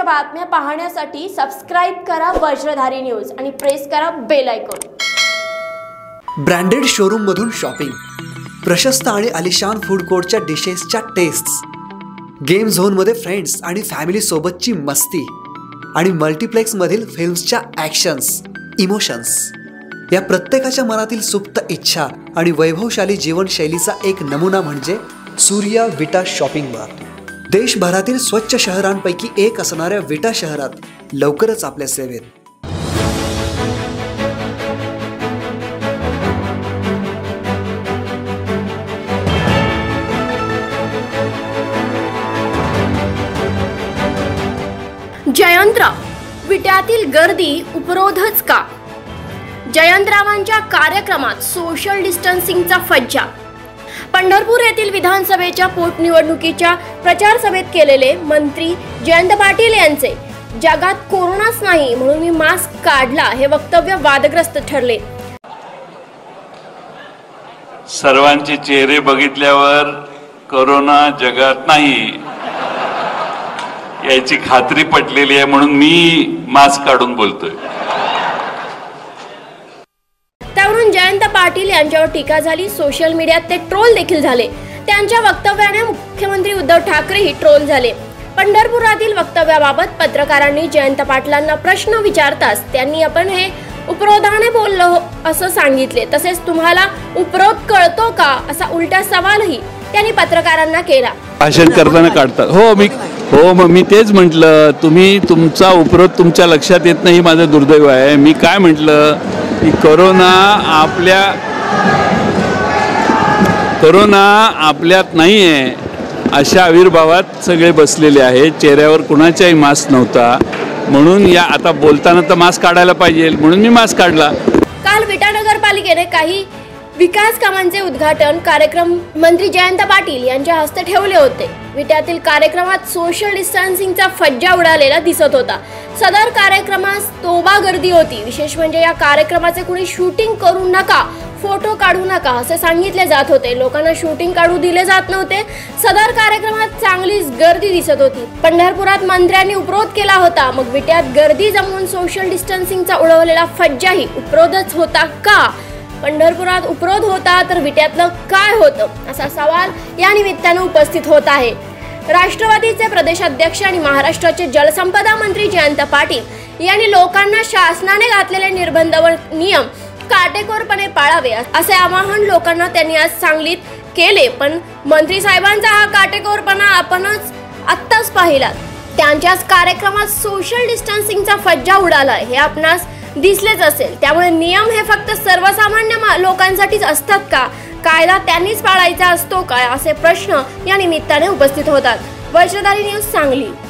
बातम्या पाहण्यासाठी सबस्क्राइब करा वज्रधारी न्यूज आणि प्रेस करा बेल आयकॉन। ब्रँडेड शोरूम मधून शॉपिंग, प्रशस्त आणि आलिशान फूड कोर्टच्या डिशेसच्या टेस्ट्स, गेम झोन मध्ये फ्रेंड्स आणि फॅमिली सोबतची मस्ती आणि मल्टीप्लेक्स मधील फिल्म्सच्या ॲक्शन्स, इमोशन्स, या प्रत्येकाच्या मनातील सुप्त इच्छा आणि वैभवशाली जीवनशैलीचा एक नमुना म्हणजे सूर्या विटा शॉपिंग मार्ट। देशभरातील स्वच्छ शहरांपैकी एक असणाऱ्या विटा शहरात लवकरच आपल्या सेवेत। जयंतराव, विट्यातील गर्दी उपरोधच का? जयंतरावांच्या कार्यक्रमात सोशल डिस्टन्सिंगचा फज्जा। पंढरपूर येथील विधानसभेच्या पोटनिवडणुकीच्या प्रचार सभेत केलेले मंत्री जयंत पाटील यांचे जगात कोरोनाच नाही म्हणून मी मास्क काढला हे वक्तव्य वादग्रस्त ठरले। सर्वांचे चेहरे बघितल्यावर कोरोना जगात नाही याची खात्री पटलेली आहे म्हणून मी मास्क काढून बोलतोय। त्यावरून जयंत पाटील यांच्यावर टीका झाली। सोशल मीडियात ते ट्रोल देखील झाले। त्यांच्या वक्तव्याने मुख्यमंत्री उद्धव ठाकरेही ट्रोल झाले। पंढरपुरातील वक्तव्याबाबत पत्रकारांनी जयंत पाटलांना प्रश्न विचारताच त्यांनी आपण हे उपरोधाने बोललो असं सांगितले। तसेच तुम्हाला उपरोध कळतो का असा उलटा सवालही त्यांनी पत्रकारांना केला। भाषण करताना काढतात मग मी तेच म्हटलं, तुम्ही तुमचा उपरोध तुमच्या लक्षात येत नाही, माझं दुर्दैव आहे। मी काय म्हटलं की कोरोना आपल्यात नाही आहे अशा आविर्भावात सगळे बसलेले आहेत। चेहऱ्यावर कुणाचाही मास्क नव्हता म्हणून या आता बोलताना तर मास्क काढायला पाहिजे म्हणून मी मास्क काढला। काल विटा नगरपालिकेने काही विकास कामांचे उद्घाटन कार्यक्रम मंत्री जयंत पाटील यांच्या हस्ते ठेवले होते। विट्यातील कार्यक्रमात सोशल डिस्टन्सिंगचा फज्जा उडालेला दिसत होता। सदर कार्यक्रमास तोबा गर्दी होती। विशेष म्हणजे या कार्यक्रमाचे कुणी शूटिंग करू नका, फोटो काढू नका असे सांगितले जात होते। लोकांना शूटिंग काढू दिले जात नव्हते। सदर कार्यक्रमात चांगलीच गर्दी दिसत होती। पंढरपुरात मंत्र्यांनी उपरोध केला होता, मग विट्यात गर्दी जमवून सोशल डिस्टन्सिंगचा उडवलेला फज्जाही उपरोधच होता का? पंढरपुरात उपरोध होता तर विट्यातलं काय होतं असा सवाल या निमित्तानं उपस्थित होत आहे। राष्ट्रवादीचे प्रदेशाध्यक्ष आणि महाराष्ट्राचे जलसंपदा मंत्री जयंत पाटील यांनी लोकांना शासनाने घातलेले निर्बंध व नियम काटेकोरपणे पाळावे असे आवाहन लोकांना त्यांनी आज सांगलीत केले। पण मंत्री साहेबांचा हा काटेकोरपणा आपणच आत्ताच पाहिला। त्यांच्याच कार्यक्रमात सोशल डिस्टन्सिंगचा फज्जा उडालाय हे आपणास दिसलेच असेल। त्यामुळे नियम हे फक्त सर्वसामान्य लोकांसाठीच असतात का? कायदा त्यांनीच पाळायचा असतो काय असे प्रश्न या निमित्ताने उपस्थित होतात। वज्रधारी न्यूज सांगली।